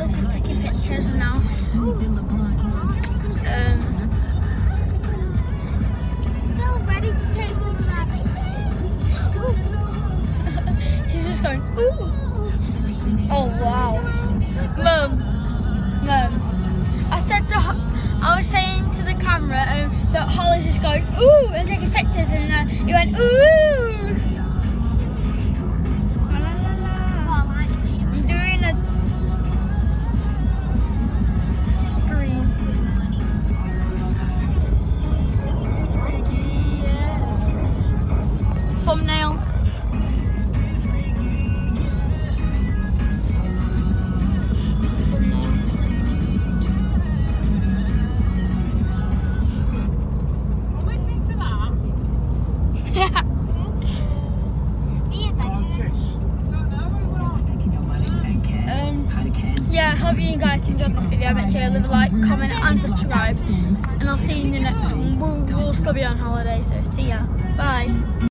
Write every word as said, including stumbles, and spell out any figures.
Holly's just taking pictures now. Um, Still ready to take some pictures. she's just going, ooh. Oh wow. Mum, Mum, I said to Ho I was saying to the camera um, that Holly's just going, ooh, and taking pictures, and uh, you went, ooh. La, la, la, la. I'm doing a screen. Thumbnail. um, yeah, I hope you guys enjoyed this video. Make sure you leave a like, comment and subscribe, and I'll see you in the next one. We'll, we'll still be on holiday, so see ya. Bye.